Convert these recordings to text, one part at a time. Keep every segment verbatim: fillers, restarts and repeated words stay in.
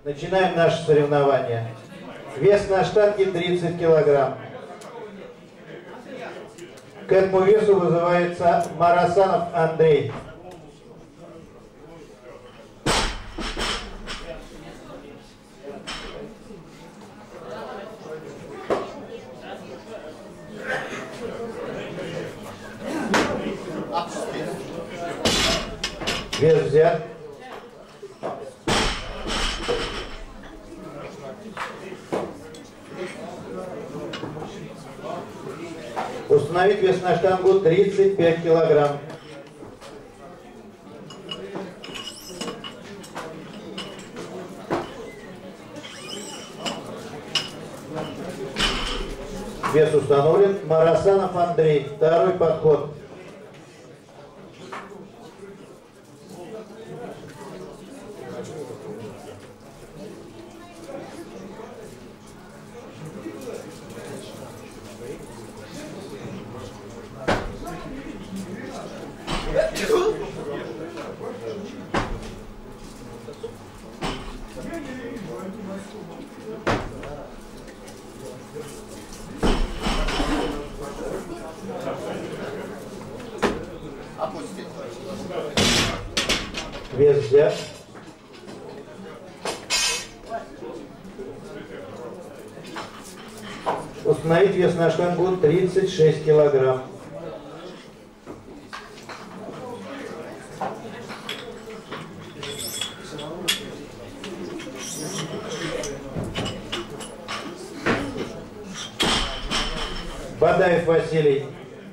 Начинаем наше соревнование. Вес на штанге тридцать килограмм. К этому весу вызывается Марасанов Андрей. Вес взят. Установить вес на штангу тридцать пять килограмм. Вес установлен. Марасанов Андрей. Второй подход. Вес взят. Установить вес на штангу тридцать шесть килограмм. Бадаев Василий.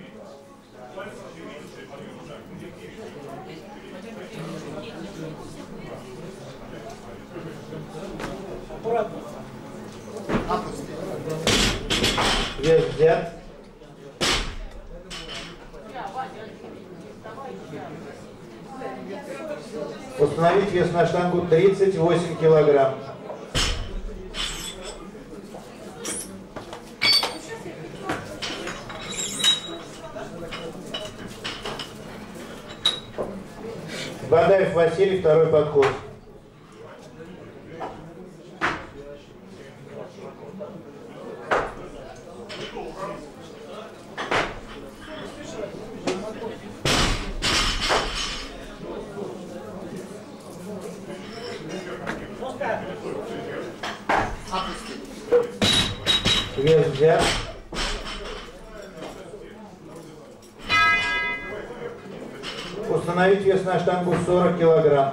Вес взят. Установить вес на штангу тридцать восемь килограмм. Бадаев Василий, второй подход. Вес взят. Установить вес на штангу сорок килограмм.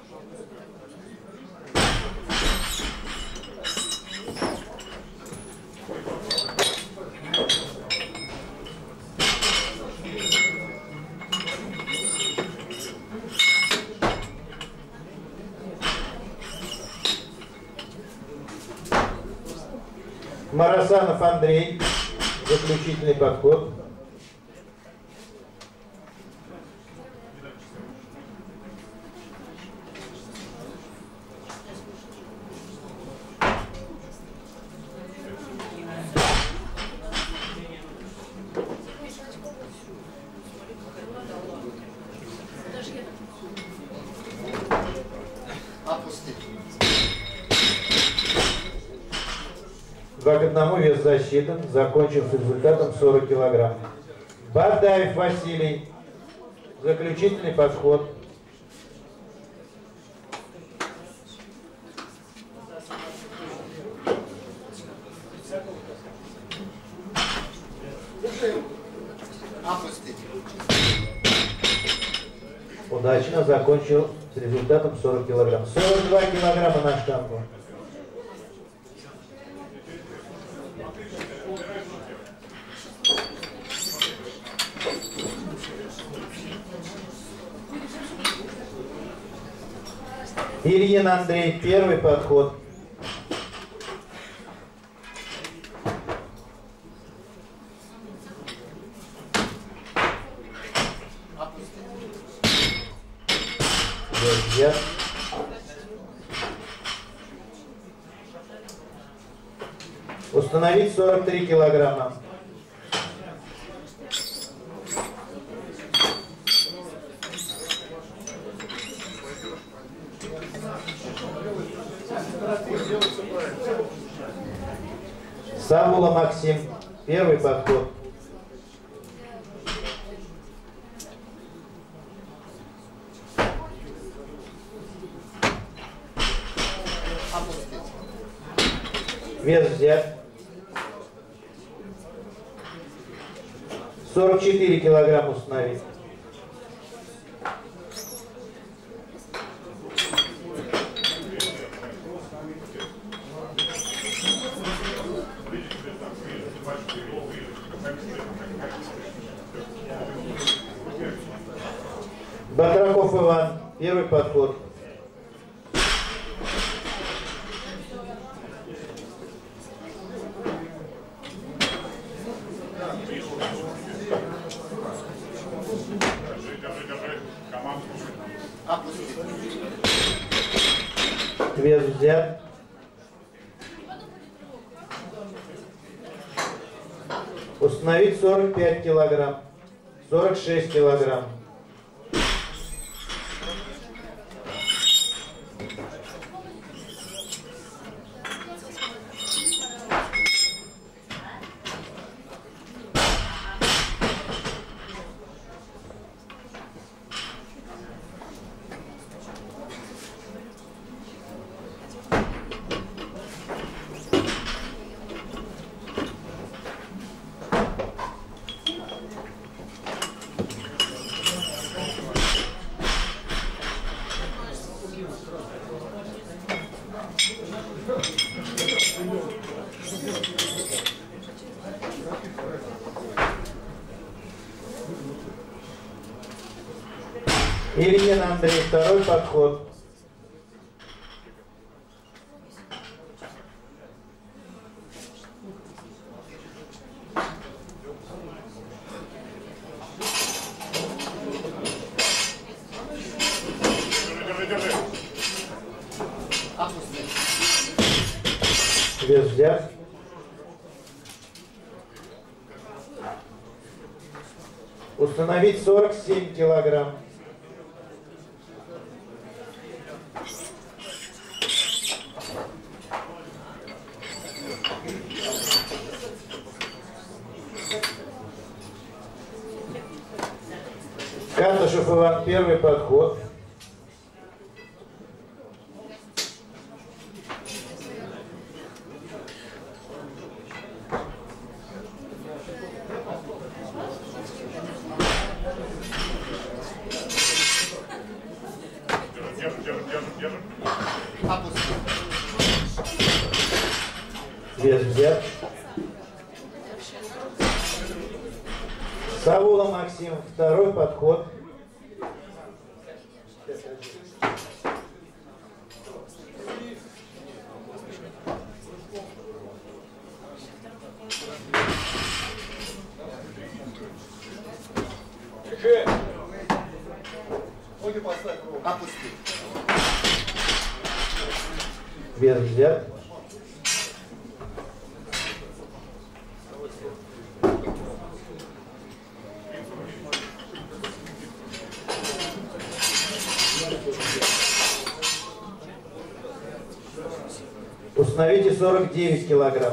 Марасанов Андрей, заключительный подход. Два к одному, вес засчитан, закончил с результатом сорок килограмм. Бадаев Василий, заключительный подход. Удачно закончил с результатом сорок килограмм. сорок два килограмма на штангу. Ильин Андрей, первый подход. Взят. Установить сорок три килограмма. Савула Максим, первый подход. Вес взят. сорок четыре килограмма установить. Батраков Иван, первый подход. Вес взят. Установить сорок пять килограмм. сорок шесть килограмм. Ильин Андрей, второй подход. Вес взят. Установить сорок семь килограмм. Катышев Иван, первый подход. Вес взят. Савула Максим, второй подход. Вес взят. Установите сорок девять килограмм.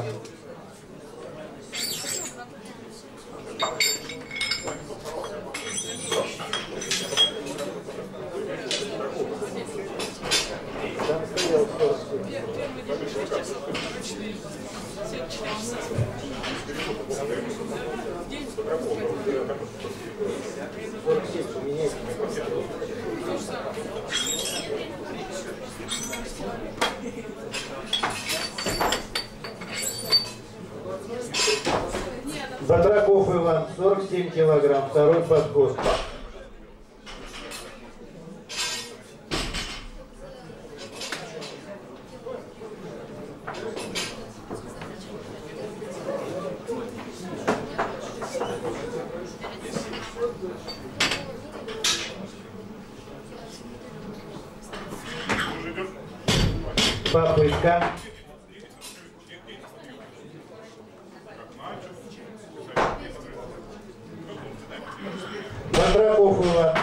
Батраков Иван, сорок семь килограмм, второй подход. Попытка. Батраков Иван.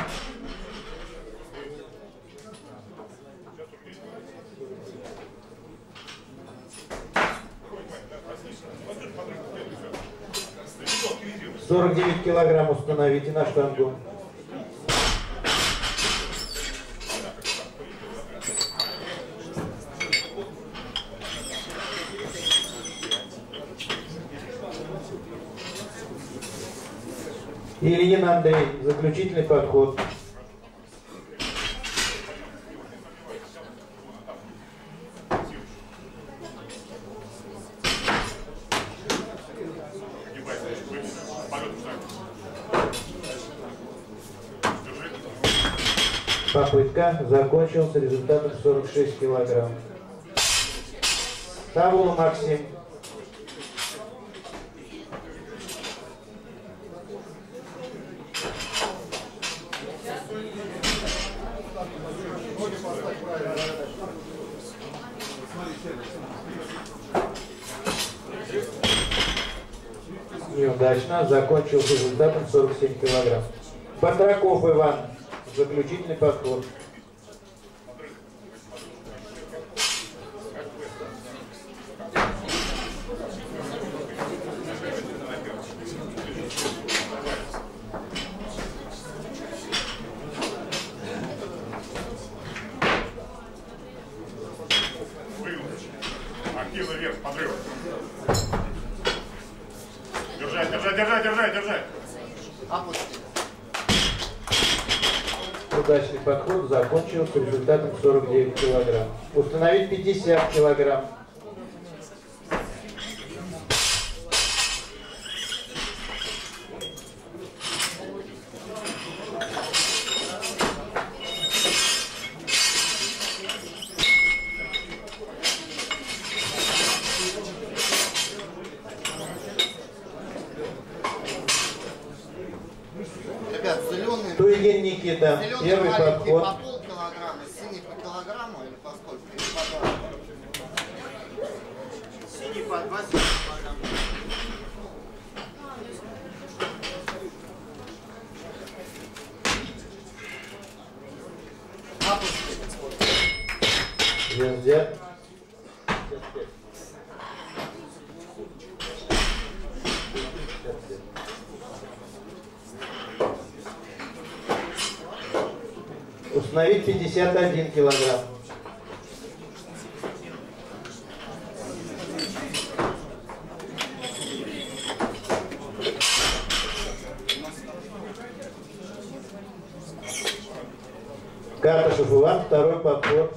сорок девять килограмм установите на штангу. Ильин Андрей, заключительный подход. Попытка закончилась результатом сорок шесть килограмм. Тавул Максим. Неудачно, закончился результатом сорок семь килограмм. Батраков Иван, заключительный подход. Активно вверх, подрыв. Держать, держать, держать, держать, держать. Удачный подход закончился результатом сорок девять килограмм. Установить пятьдесят килограмм. Туйгин Никита, первый подход. По полкилограмма, синий по килограмму или по сколько? Или по два? Синий по двадцать килограмм. Вес взят. Установить пятьдесят один килограмм. Карташев Иван, второй подход.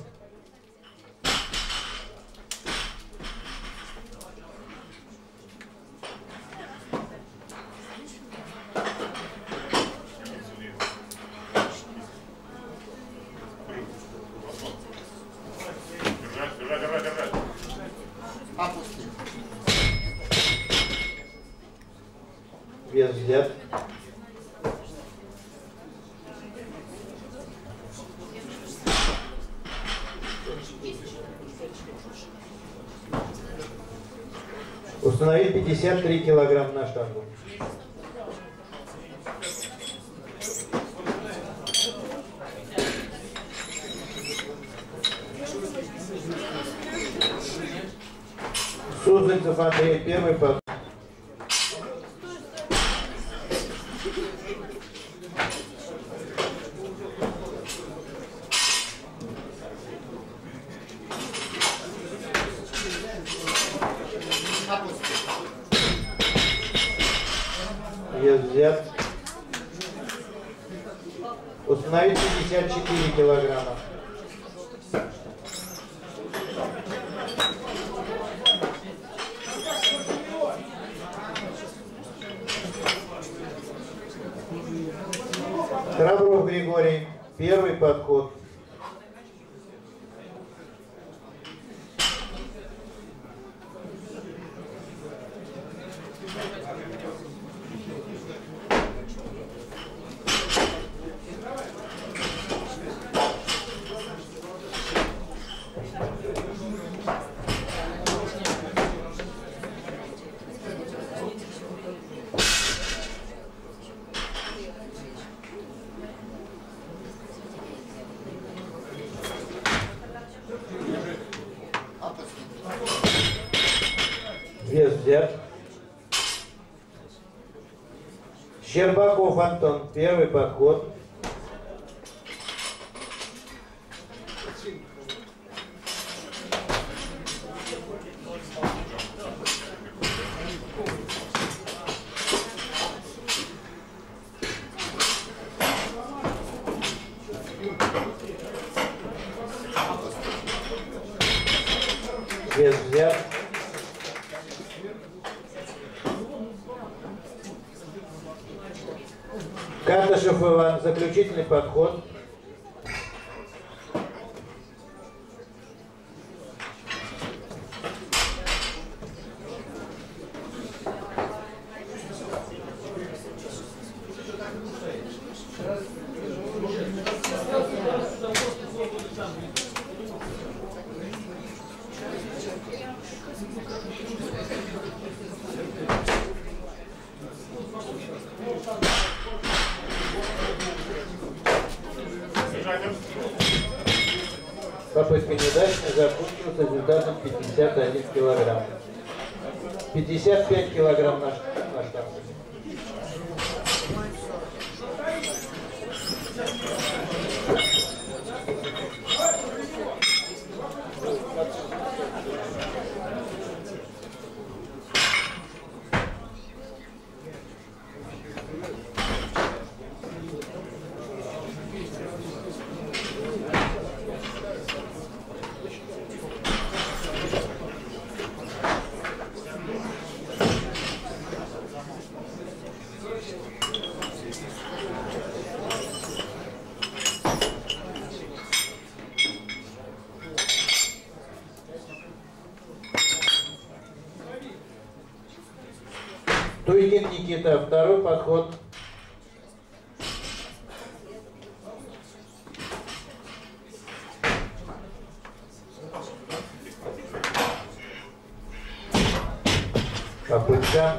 Вес взят. Установить пятьдесят три килограмма на штангу. Сузальцев Андрей, первый подход. Вес взят. Установить пятьдесят четыре килограмма. Храбров Григорий, первый подход. Вес взят. Щербаков Антон, первый подход. Вес взят. Карташев Иван, заключительный подход. Попытка неудачная, закончилась результатом пятьдесят один килограмм. пятьдесят пять килограмм на, на штанге. Туйкин Никита, второй подход. Попытка.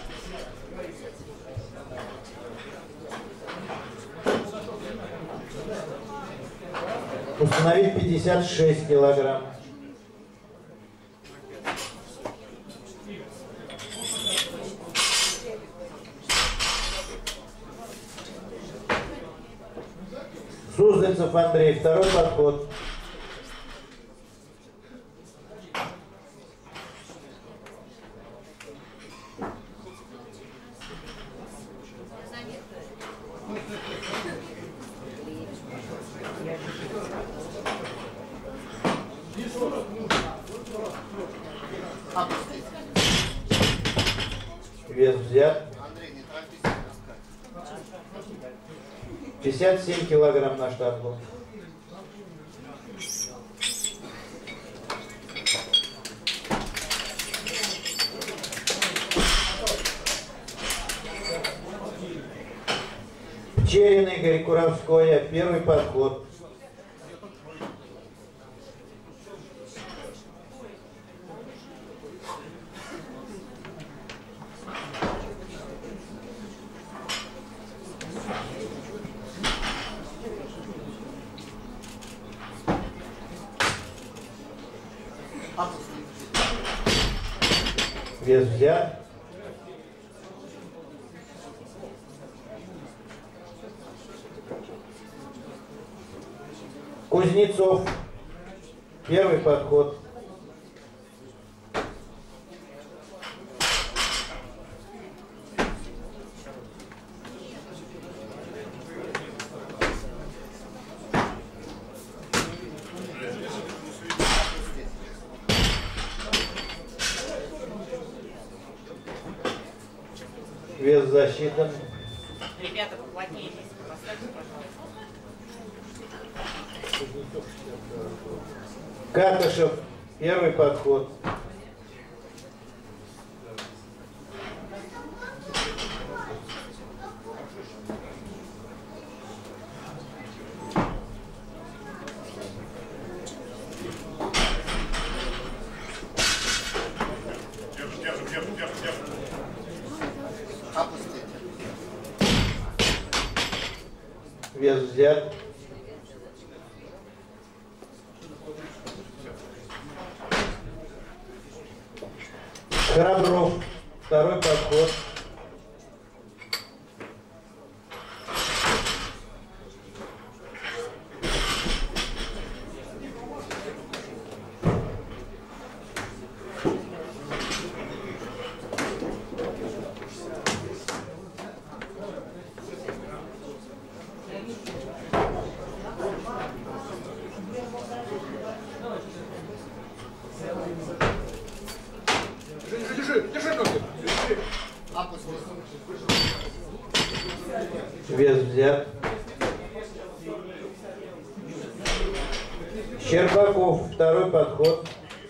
Установить пятьдесят шесть килограмм. Суздальцев Андрей, второй подход. Вес взят. пятьдесят семь килограмм на штангу. Пчелин Игорь, Куровская, первый подход. Вес взят. Кузнецов, первый подход. Вес засчитан. Ребята, поплотнее здесь поставьте, пожалуйста. Карташев, первый подход. Держи, держи, держи, держи, держи. Опустите. Вес взят. Храбров, второй подход. Вес взят. Щербаков, второй подход.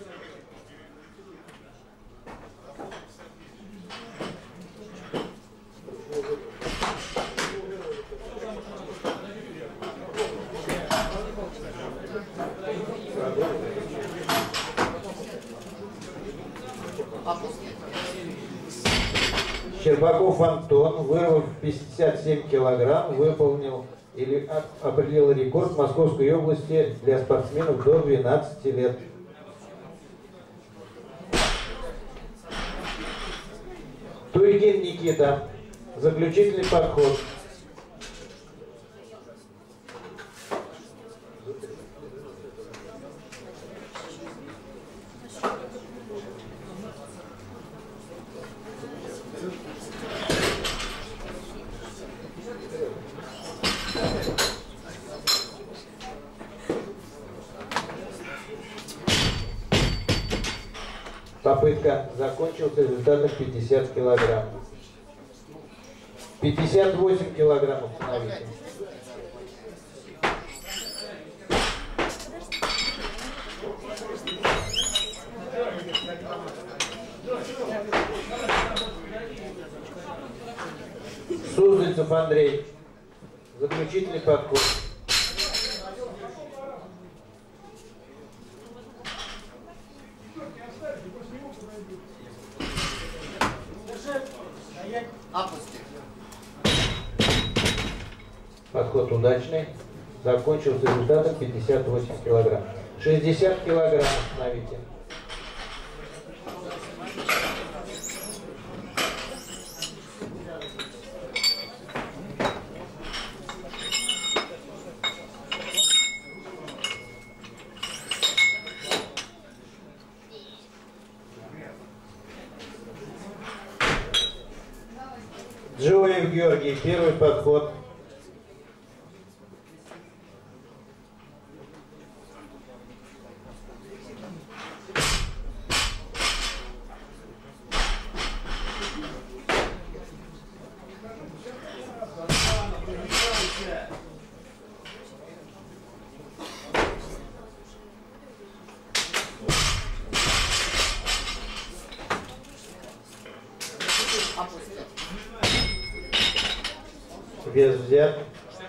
Щербаков Антон, вырвав пятьдесят семь килограмм, выполнил или определил рекорд Московской области для спортсменов до двенадцати лет. Туйгин Никита, заключительный подход. Попытка закончилась результатом пятьдесят килограмм. пятьдесят восемь килограмм установите. Суздальцев Андрей, заключительный подход. Подход удачный. Закончился результатом пятьдесят восемь килограмм. шестьдесят килограмм установите. Джоев Георгий, первый подход. Вес взят.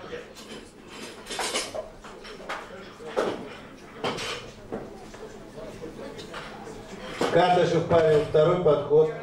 Карташев Павел, второй подход.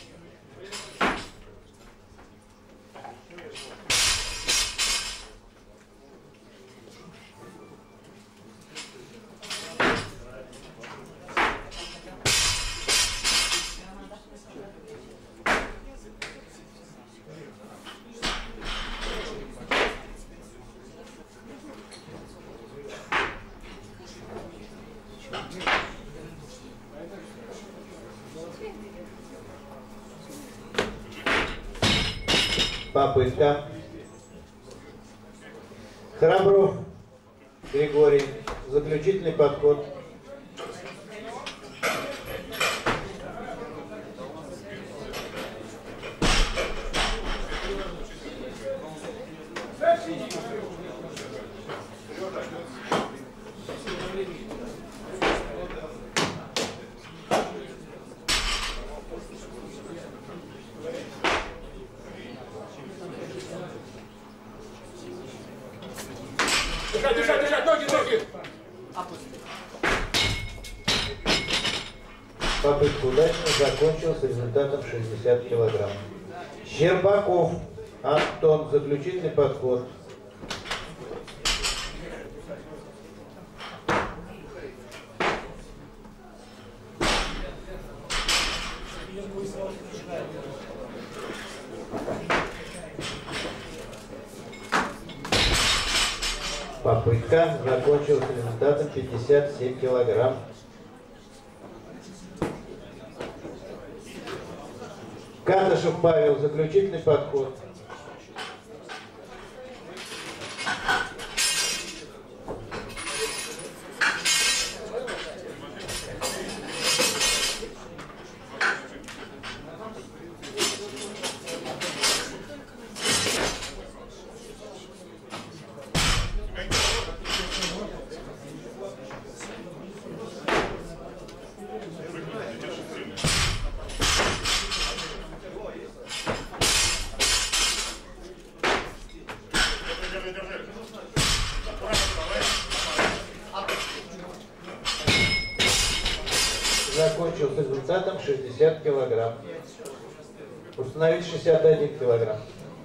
Попытка. Храбров Григорий, заключительный подход. Держать, держать, держать, ноги, ноги! Попытка удачно закончилась результатом шестьдесят килограмм. Щербаков Антон, заключительный подход. Попытка закончилась результатом пятьдесят семь килограмм. Карташев Павел, заключительный подход. с результатом шестьдесят килограмм. Установить шестьдесят один килограмм.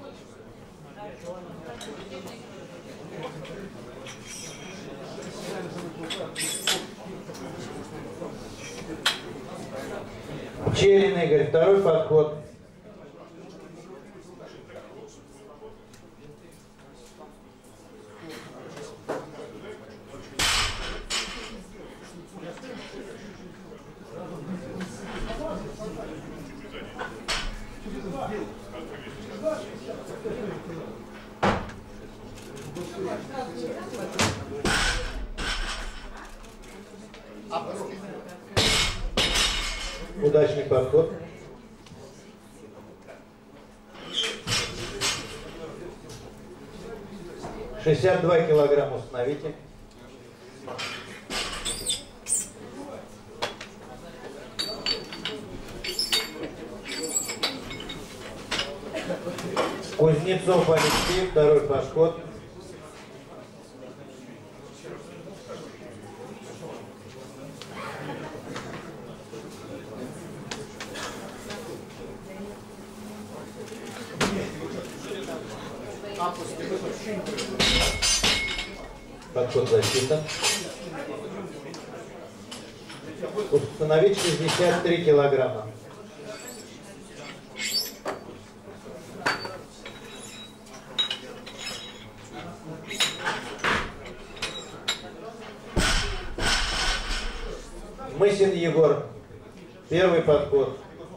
Черин Игорь, второй подход. Удачный подход. шестьдесят два килограмма установите. Кузнецов Алексей, второй подход. Подход засчитан. Установить шестьдесят три килограмма. Мысин Егор, первый подход.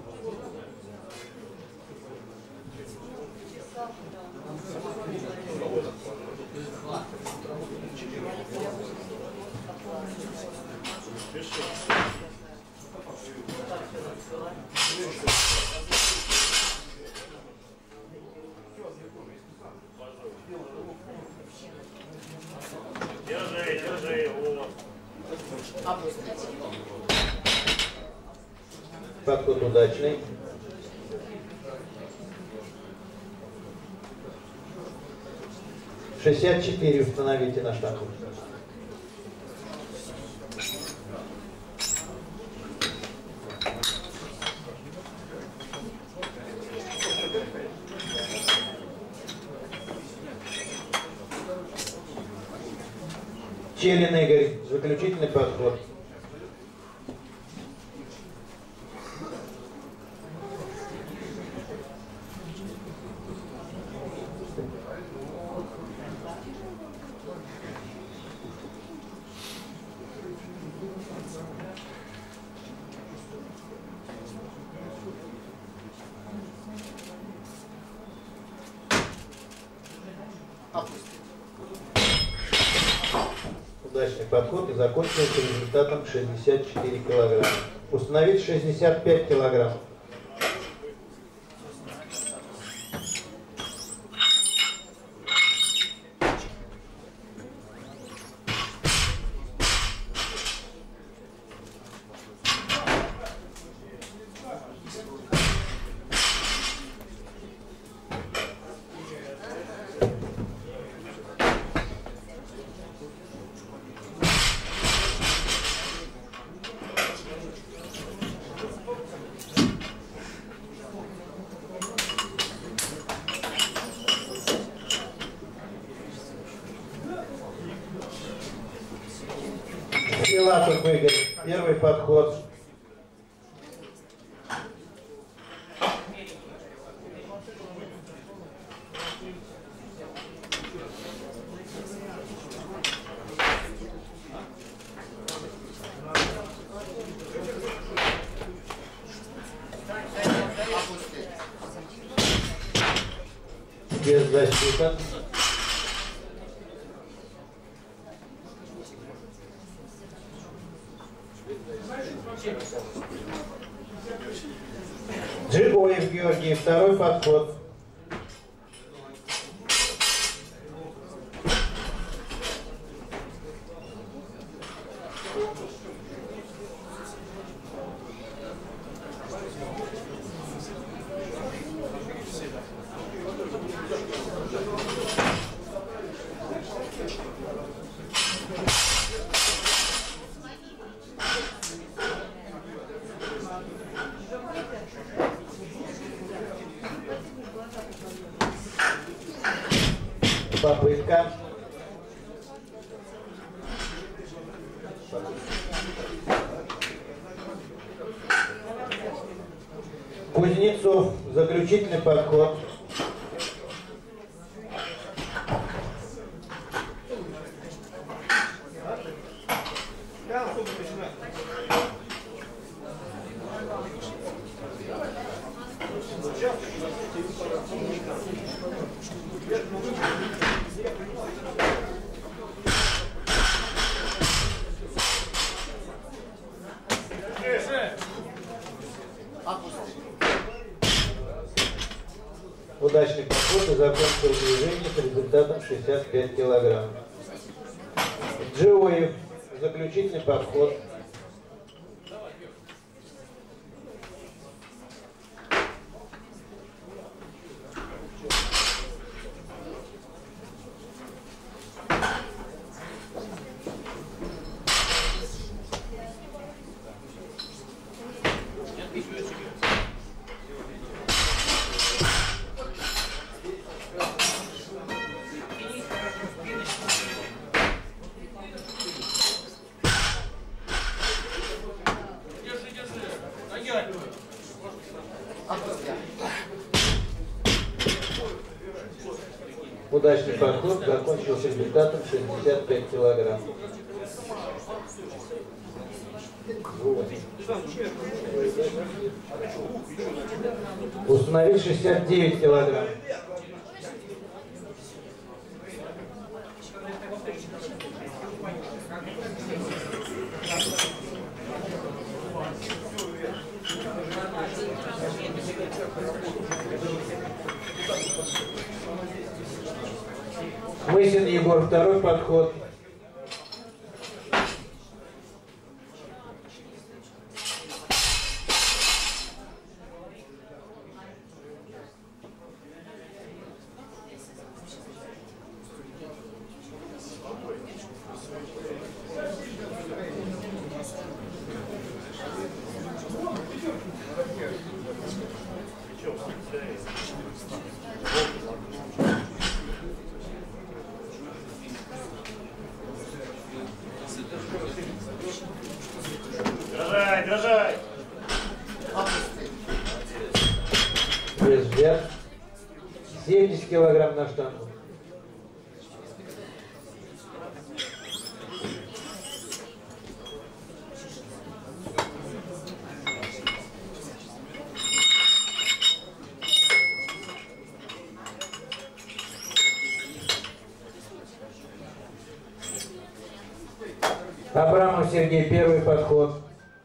Держи, держи, вот. Подход удачный. шестьдесят четыре установите на штангу. Челин Игорь, заключительный подход. Удачный подход и закончился результатом шестьдесят четыре килограмма. Установить шестьдесят пять килограмм. Филатов Игорь, первый подход. Без защиты. Джигоев Георгий, второй подход. Попытка. Кузнецов. Заключительный подход. Удачный подход и закончил движение с результатом шестьдесят пять килограмм. Джиоев. Заключительный подход. Удачный подход закончил с результатом шестьдесят пять килограмм. Установить шестьдесят девять килограмм. Мысин Егор, второй подход. Дрожай, дрожай! Вес взят. семьдесят килограмм на штангу. Абрамов Сергей, первый подход.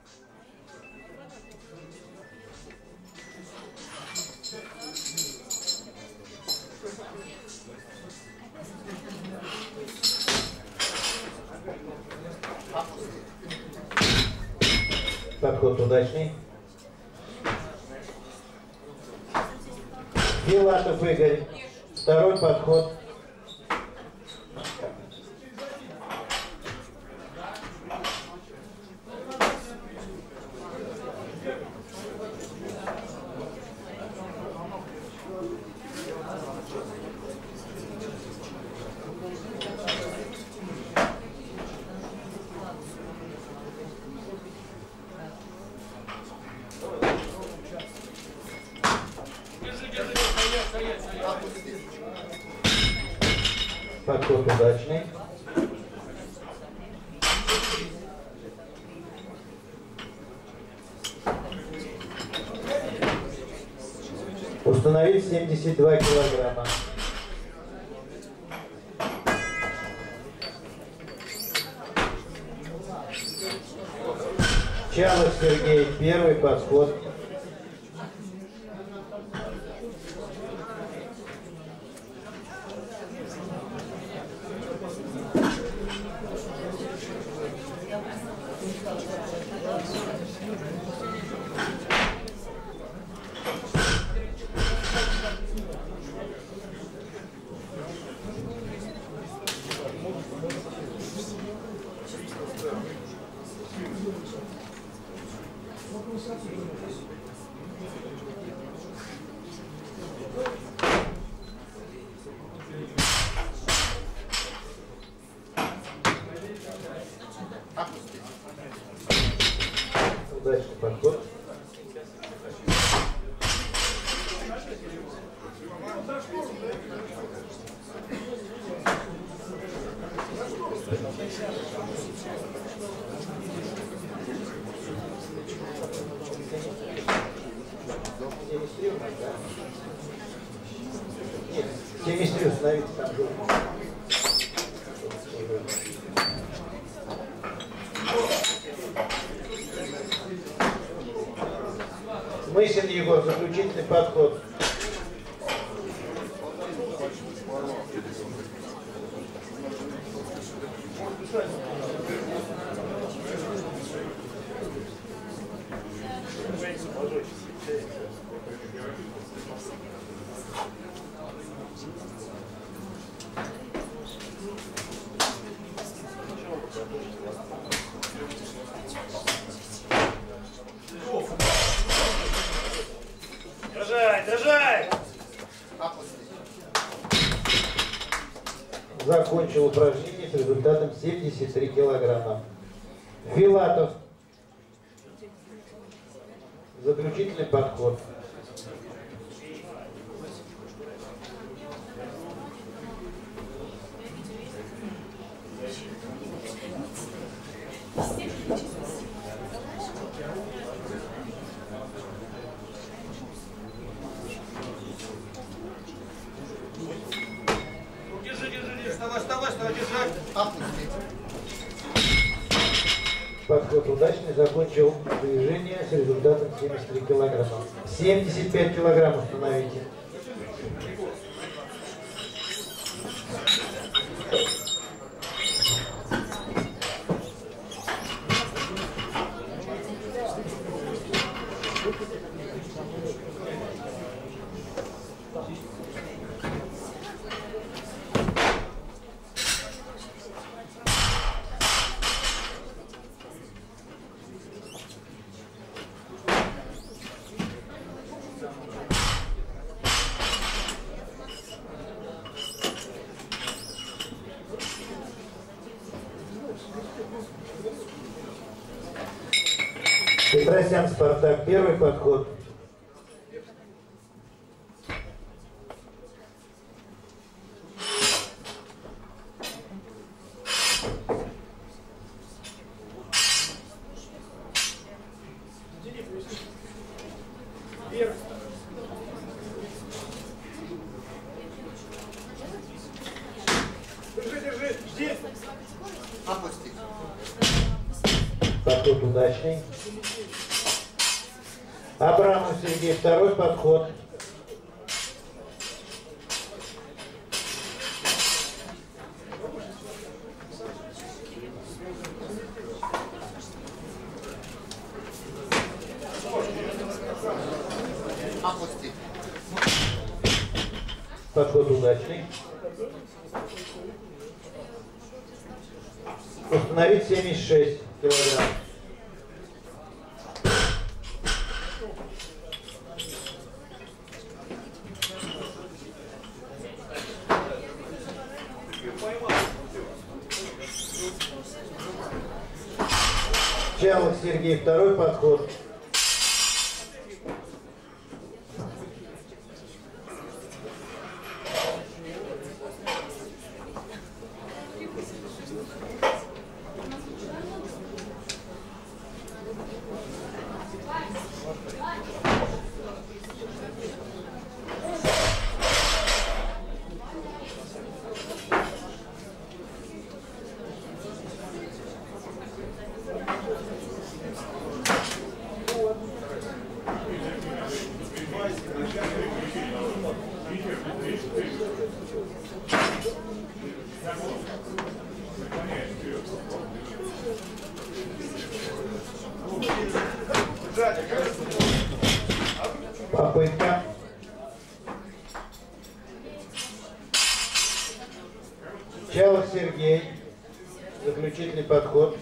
Подход удачный. Филатов Игорь, второй подход. Подход удачный. Установить семьдесят два килограмма. Чалов Сергей, первый подход. Удачный подход. семьдесят три установите там. Мысин Егор, заключительный подход. Держай, держай! Закончил упражнение с результатом семьдесят три килограмма. Филатов. Заключительный подход. Держи, держи, держи, вставай, вставай, вставай, держать. Опустить. Подход удачный, закончил движение с результатом семьдесят три килограмма. семьдесят пять килограмм установите. Петросян Спартак, первый подход. Вверх. Держи, держи, жди. Опустить. Подход удачный. Абрамов Сергей, второй подход. Опустить. Подход удачный. Установить семьдесят шесть килограмм. Чалов Сергей, второй подход. Попытка. Чалов Сергей. Заключительный подход.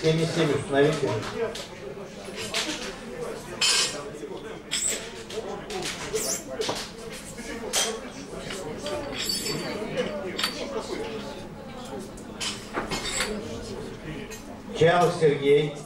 семь и семь установите. Чалов Сергей.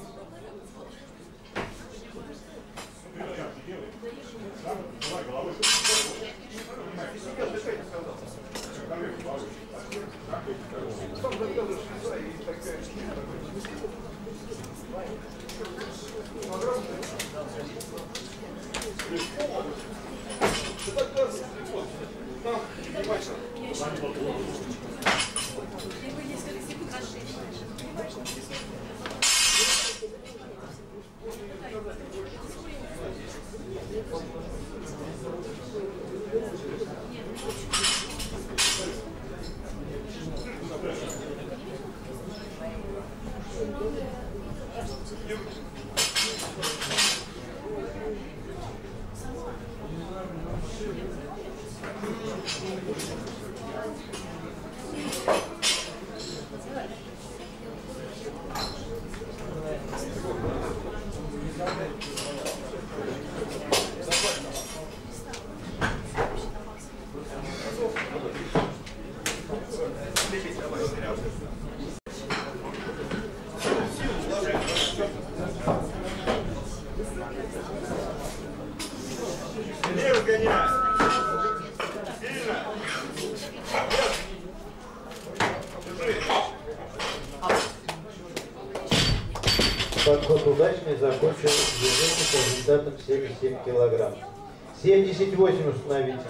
Подход удачный, закончил движение по результатам семьдесят семь килограмм. семьдесят восемь установите.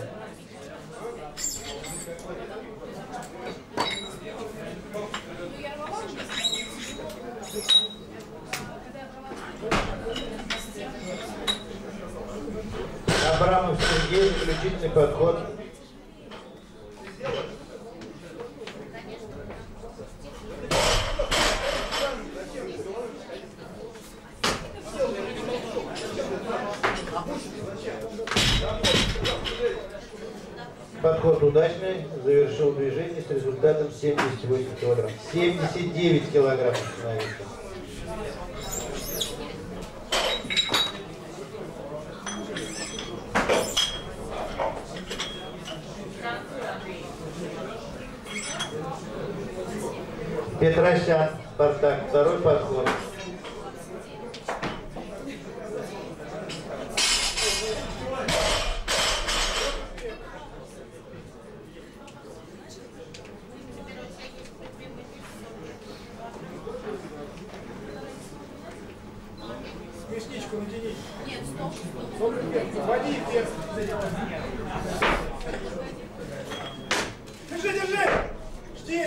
Абрамов Сергей, заключительный подход. Подход удачный, завершил движение с результатом семьдесят восемь килограмм. семьдесят девять килограмм установите. Петросян, Спартак, второй подход. Смешничку натяни. Нет, стоп. Стоп, води вверх. Держи, держи! Жди!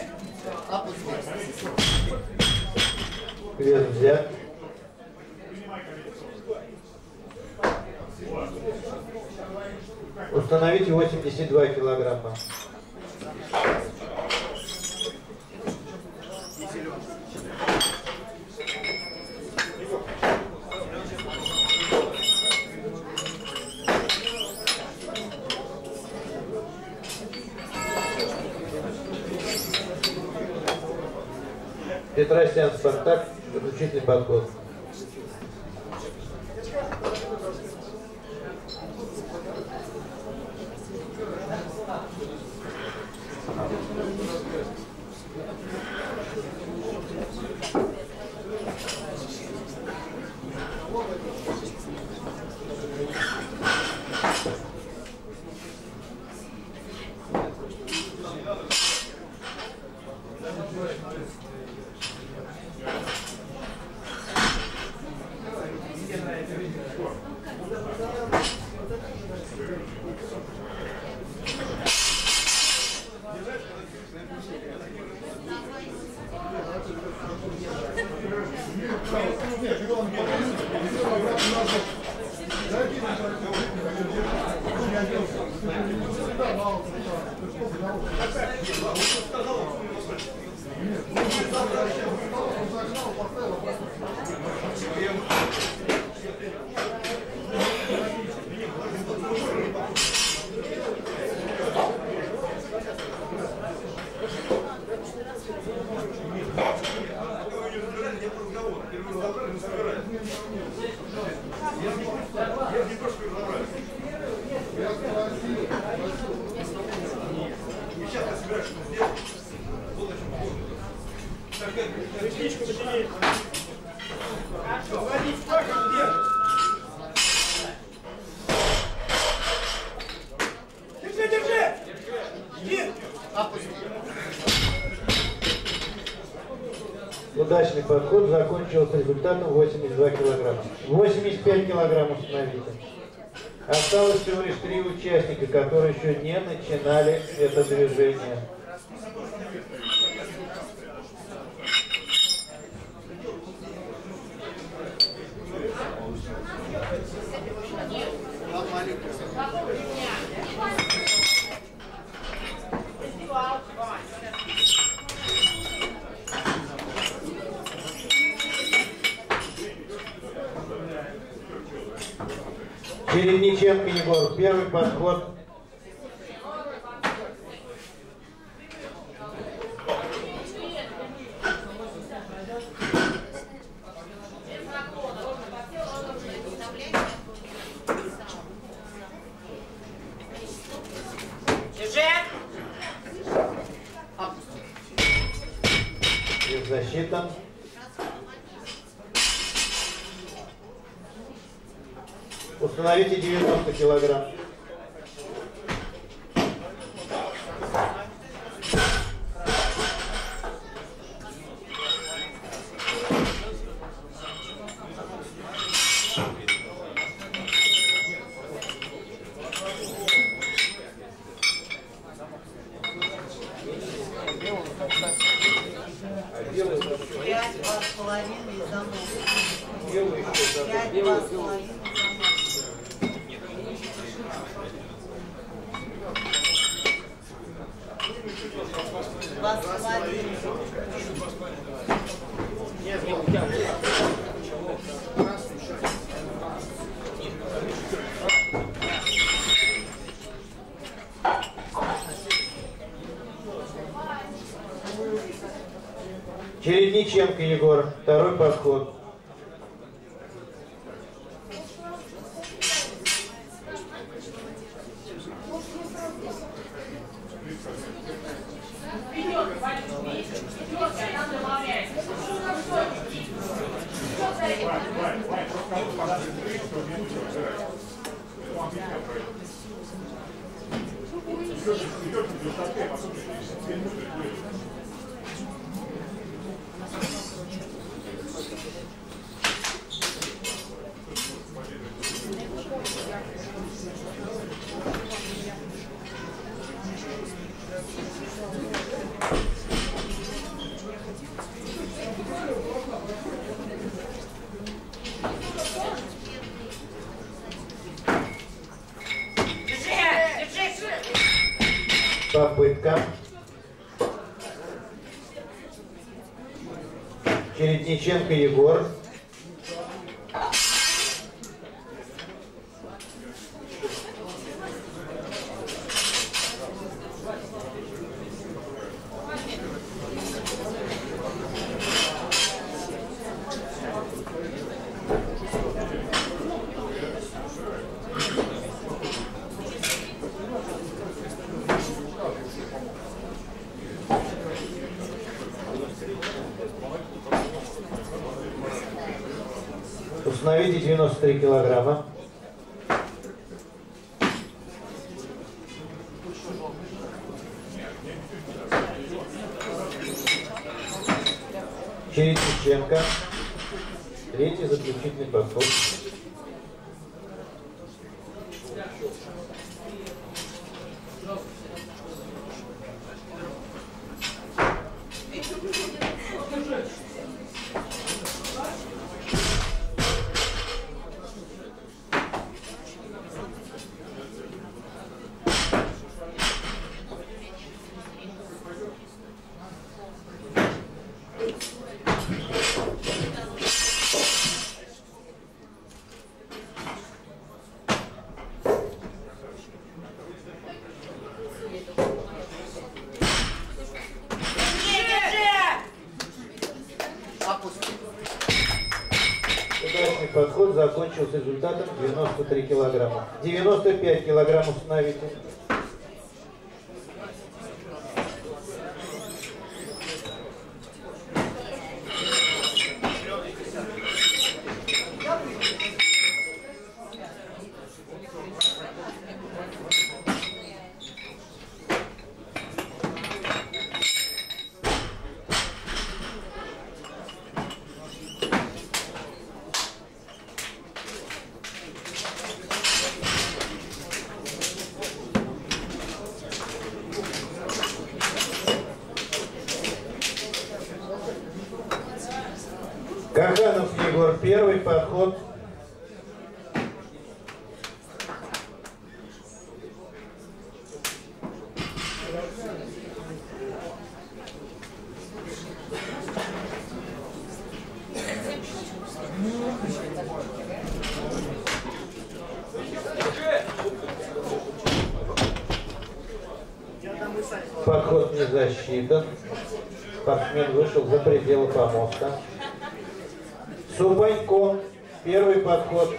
Вес взят. Установите восемьдесят два килограмма. Петросян, Спартак, заключительный подход. Нет разговора. Ресничку натяни. Заводить так, как вверх. Держи, держи! Иди! Удачный подход закончился результатом восемьдесят два килограмма. восемьдесят пять килограмм установили. Осталось всего лишь три участника, которые еще не начинали это движение. Чередниченко Егор, первый подход. И защита. Установите девяносто килограмм. Пять, два с половиной замок. Пять, два с половиной замок. Два с половиной. Чередниченко Егор, второй подход. Попытка. Чередниченко Егор. Установите девяносто три килограмма. Чередниченко. Третий заключительный подход. Удачный подход закончился результатом девяносто три килограмма. девяносто пять килограмм установите. Егор, первый подход. Подход не засчитан. Спортсмен вышел за пределы помоста. Субанько. Первый подход.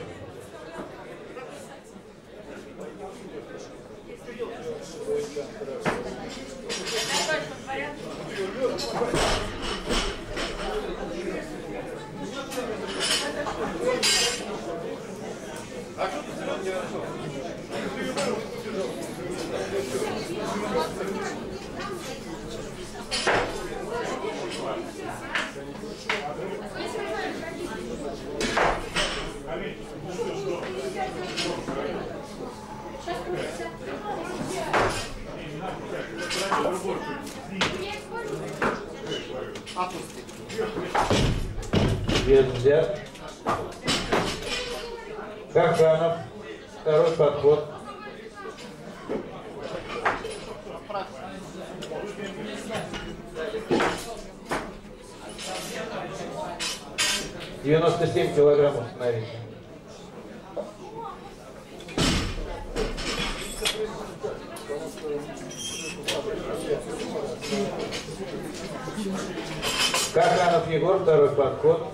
Вес взят. Каханов. Второй подход. девяносто семь килограмм установить. Каханов Егор, второй подход.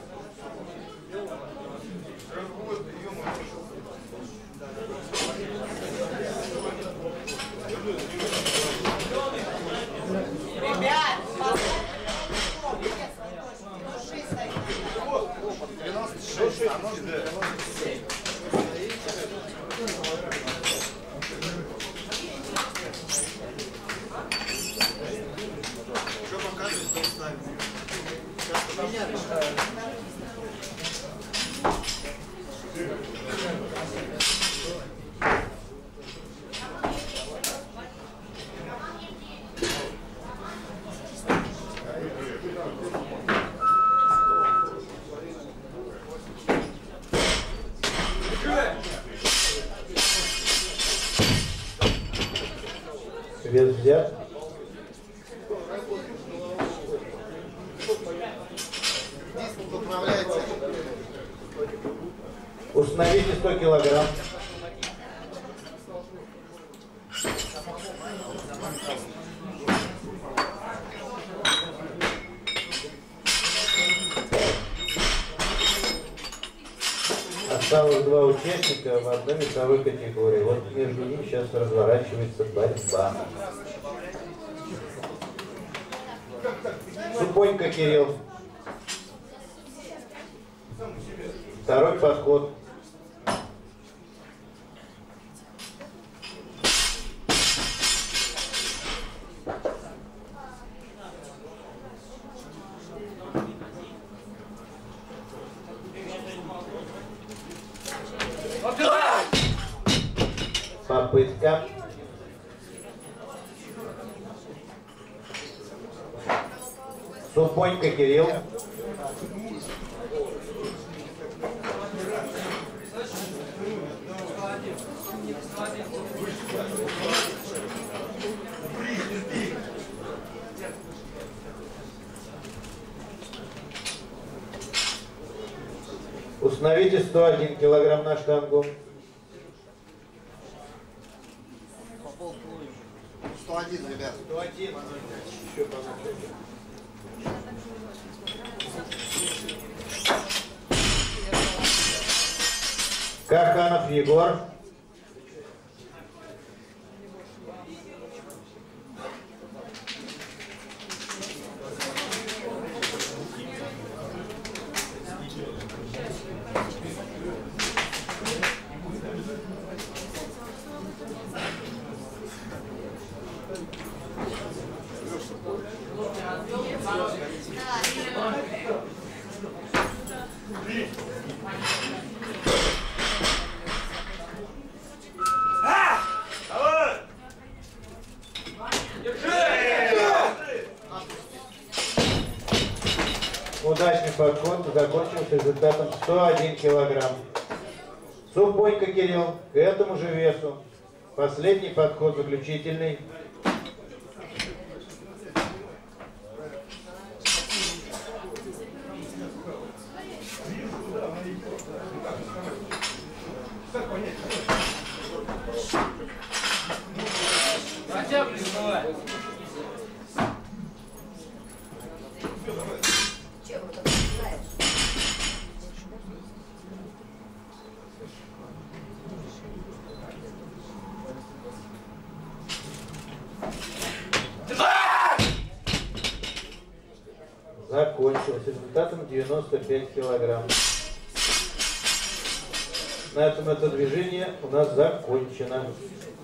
Вес взят. Установите сто килограмм. Осталось два участника в одной весовой категории. Вот между ними сейчас разворачивается борьба. Субонько Кирилл. Второй подход. Попытка. Субонько Кирилл. Установите сто один килограмм на штангу. сто один, ребят. сто один. Еще поначалу. Каханов Егор. удачный подход закончился результатом сто один килограмм. Сухонько, Кирилл, к этому же весу. Последний подход, заключительный. Закончилось результатом девяносто пять килограмм. На этом это движение у нас закончено.